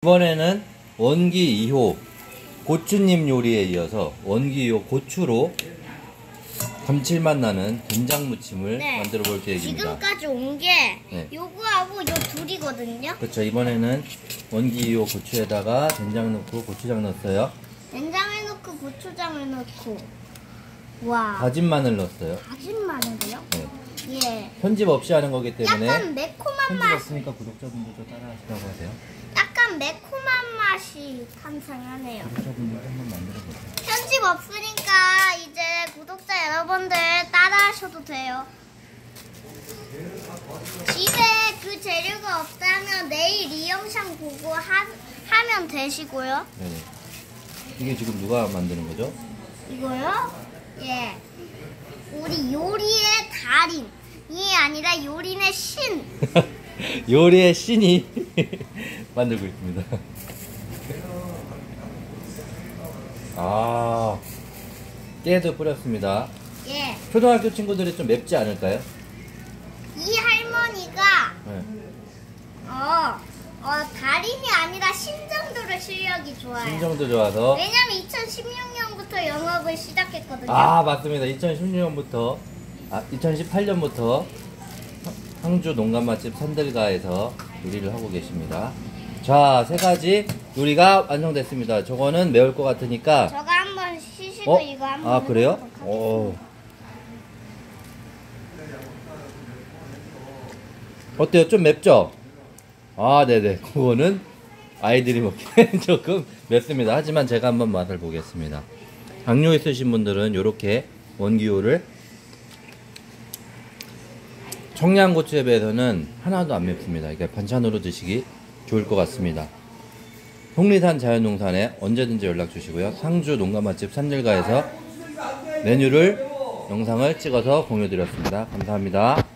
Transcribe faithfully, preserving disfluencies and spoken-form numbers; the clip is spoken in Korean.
이번에는 원기 이 호 고추님 요리에 이어서 원기 이 호 고추로 감칠맛 나는 된장 무침을 네. 만들어 볼 계획입니다. 지금까지 온 게 네. 요거하고 요 둘이거든요. 그렇죠. 이번에는 원기 이 호 고추에다가 된장 넣고 고추장 넣었어요. 된장을 넣고 고추장을 넣고 와 다진 마늘 넣었어요. 다진 마늘이요? 네. 예. 편집 없이 하는 거기 때문에 약간 매콤한 편집 맛, 없으니까 구독자분들도 따라 하시라고 하세요. 약간 매콤한 맛이 탄생하네요. 구독자분들도 한번 만들어 보세요. 편집 없으니까 이제 구독자 여러분들 따라 하셔도 돼요. 집에 그 재료가 없다면 내일 이 영상 보고 하, 하면 되시고요. 네. 이게 지금 누가 만드는 거죠? 이거요? 예. 우리 요리의 달인이 아니라 요리의 신. 요리의 신이 만들고 있습니다. 아, 깨도 뿌렸습니다. 예. 초등학교 친구들이 좀 맵지 않을까요? 이 할머니가 네. 어, 어 달인이 아니라 신 정도로 실력이 좋아요. 신정도 좋아서. 왜냐면 이천십육 년부터 영업을 시작했거든요. 아, 맞습니다. 이천십육 년부터, 아, 이천십팔 년부터 상주 농감 맛집 산들가에서 요리를 하고 계십니다. 자, 세 가지 요리가 완성됐습니다. 저거는 매울 것 같으니까. 저거 한번 시시고 어? 이거 한번 아, 그래요? 해보도록 하겠습니다. 오. 어때요? 좀 맵죠? 아, 네네. 그거는 아이들이 먹기엔 조금 맵습니다. 하지만 제가 한번 맛을 보겠습니다. 당뇨 있으신 분들은 이렇게 원기호를 청양고추에 비해서는 하나도 안 맵습니다. 이게 반찬으로 드시기 좋을 것 같습니다. 속리산 자연농산에 언제든지 연락 주시고요. 상주 농가 맛집 산들가에서 메뉴를 영상을 찍어서 공유드렸습니다. 감사합니다.